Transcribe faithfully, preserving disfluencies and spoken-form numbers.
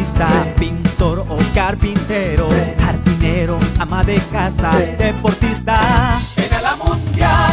futbolista, pintor o carpintero, jardinero, ama de casa, deportista. En la mundial.